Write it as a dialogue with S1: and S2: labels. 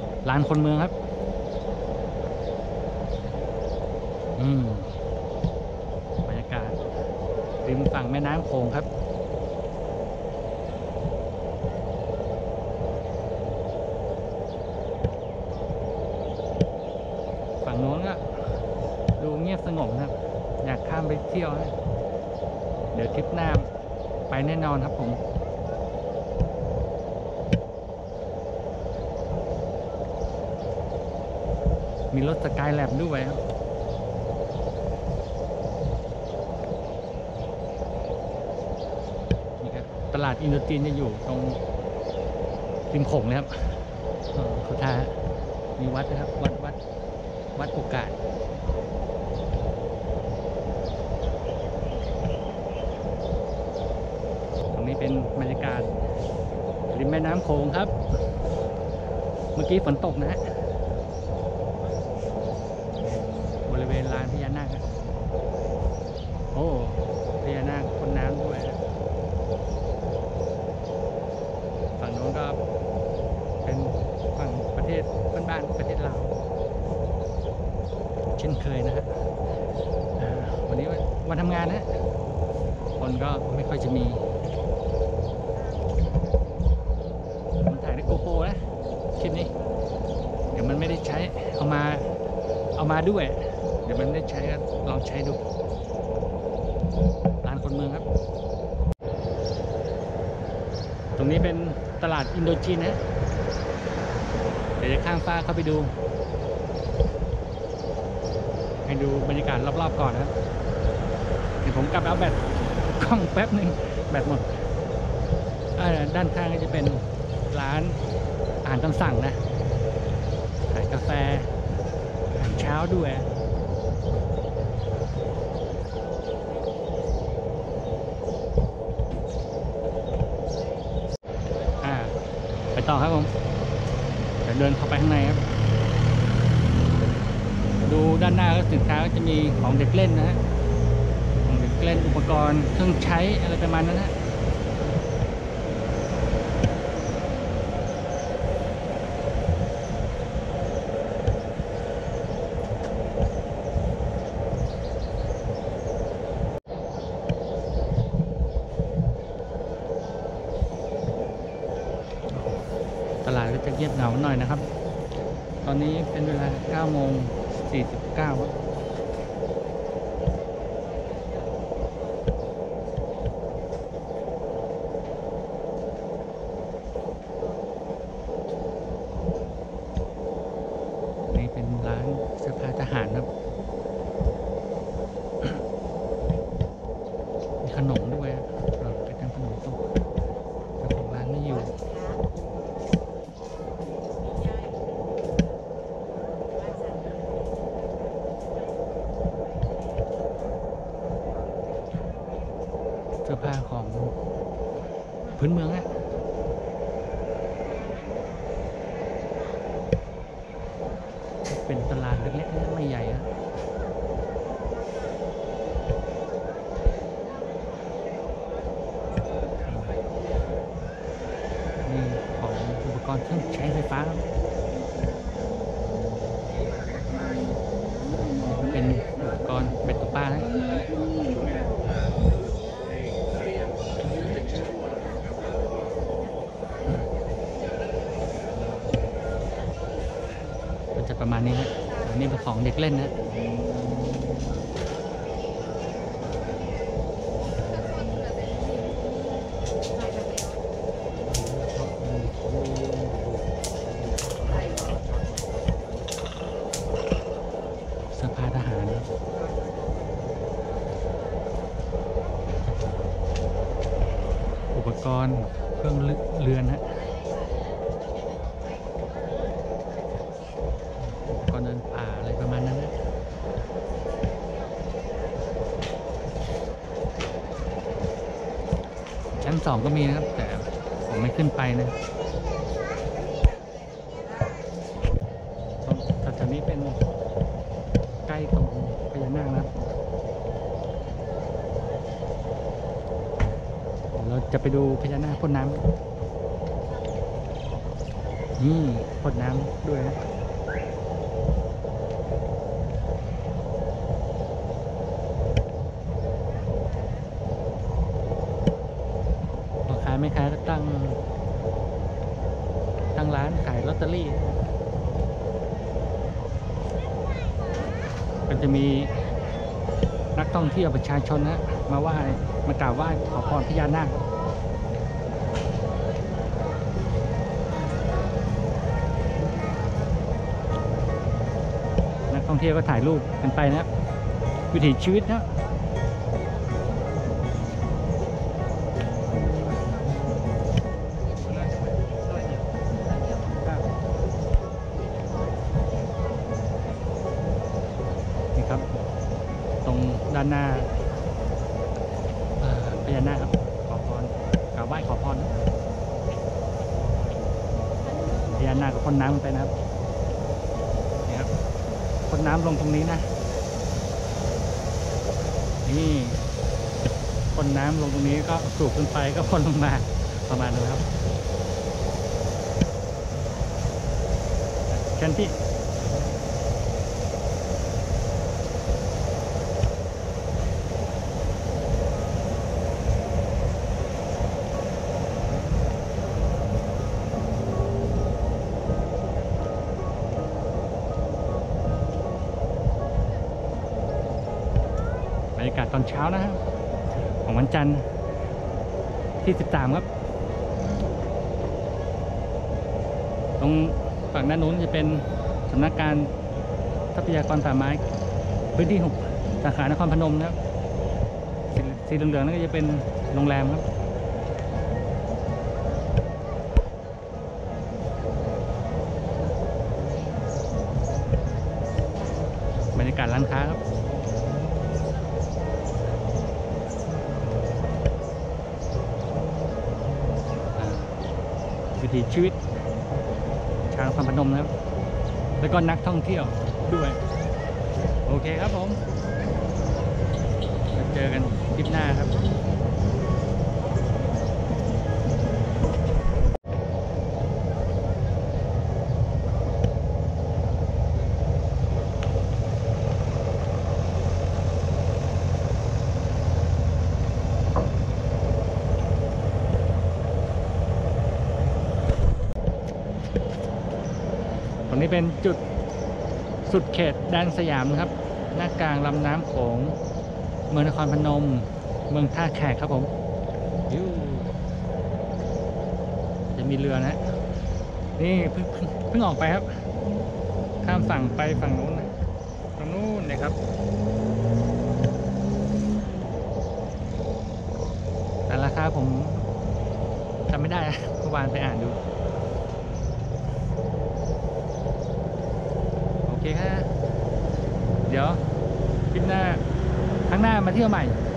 S1: ลานคนเมืองครับบรรยากาศริมฝั่งแม่น้ำโขงครับฝั่งโน้นก็ดูเงียบสงบครับอยากข้ามไปเที่ยวนะเดี๋ยวทริปหน้าไปแน่นอนครับผมมีรถสกายแลบด้วยครับนี่ครับตลาดอินโดจีนจะอยู่ตรงริมโขงเลยครับเขาท่ามีวัดนะครับวัดโอกาสตรงนี้เป็นบรรยากาศริมแม่น้ำโขงครับเมื่อกี้ฝนตกนะฮะบริเวณลานพญานาคโอ้พญานาคพ่นน้ำด้วยฝั่งโน้นก็เป็นฝั่งประเทศบ้านๆประเทศลาวเช่นเคยนะฮะวันนี้วันทำงานนะคนก็ไม่ค่อยจะมีผมถ่ายด้วยโกโปรนะคลิปนี้เดี๋ยวมันไม่ได้ใช้เอามาด้วยเดี๋ยวมันได้ใช้ก็ลองใช้ดูร้านคนเมืองครับตรงนี้เป็นตลาดอินโดจีนนะเดี๋ยวจะข้ามฟ้าเข้าไปดูให้ดูบรรยากาศรอบๆก่อนนะครับเดี๋ยวผมกลับเอาแบตกล้องแป๊บหนึ่งแบตหมดด้านข้างก็จะเป็นร้านอาหารตามสั่งนะขายกาแฟอาหารเช้าด้วยไปต่อครับผมเดี๋ยวเดินเข้าไปข้างในครับดูด้านหน้าก็สินค้าก็จะมีของเด็กเล่นนะฮะของเด็กเล่นอุปกรณ์เครื่องใช้อะไรประมาณนั้นนะตลาดก็จะเงียบเหงาหน่อยนะครับตอนนี้เป็นเวลา 9:49 ครับนี่เป็นร้านเสื้อผ้าทหารครับมีขนมด้วยไปทำขนมต้มเจ้าของร้านไม่อยู่เสื้อผ้าของพื้นเมืองอะเป็นตลาดเล็กๆไม่ใหญ่อะนี่ของอุปกรณ์เครื่องใช้ไฟฟ้าเป็นอุปกรณ์เบ็ดตกปลานะจะประมาณนี้ครับอันนี้เป็นของเด็กเล่นนะเสื้อผ้าทหารอุปกรณ์เครื่องเรือนฮะอุปกรณ์เดินป่าอะไรประมาณนั้นนะชั้น 2ก็มีนะครับแต่ผมไม่ขึ้นไปนะแถวนี้เป็นใกล้ตรงพญานาคนะครับเราจะไปดูพญานาคพ่นน้ำนี่พ่นน้ำด้วยนะพ่อค้าแม่ค้าก็ตั้งร้านขายลอตเตอรี่ก็จะมีนักท่องเที่ยวประชาชนนะมากราบไหว้ขอพรพญานาคนักท่องเที่ยวก็ถ่ายรูปกันไปนะครับวิถีชีวิตนะนี่ครับตรงด้านหน้าพญานาคครับขอพรกราบไหว้ขอพรนะพญานาคก็พ่นน้ำไปนะครับนี่ครับพ่นน้ำลงตรงนี้นะนี่พ่นน้ำลงตรงนี้ก็สูบขึ้นไปก็พ่นลงมาประมาณนั้นครับแค่ที่บรรยากาศตอนเช้านะครับของวันจันทร์ที่13ครับตรงฝั่งด้านนู้นจะเป็นสำนักการทรัพยากรป่าไม้พื้นที่6สาขานครพนมนะครับสีเหลืองๆนั่นก็จะเป็นโรงแรมครับบรรยากาศร้านค้าครับวิถีชีวิตชาวนครพนมนะครับแล้วก็นักท่องเที่ยวด้วยโอเคครับผมเจอกันคลิปหน้าครับตรงนี้เป็นจุดสุดเขตแดนสยามนะครับหน้ากลางลำน้ำโขงเมืองนครพนมเมืองท่าแขกครับผมจะมีเรือนะนี่เพิ่งออกไปครับข้ามฝั่งไปฝั่งนู้นนะตรงนู้นนะครับแต่ราคาผมจำไม่ได้นะเมื่อวานไปอ่านดูโอเคครับเดี๋ยวคลิปหน้าครั้งหน้ามาเที่ยวใหม่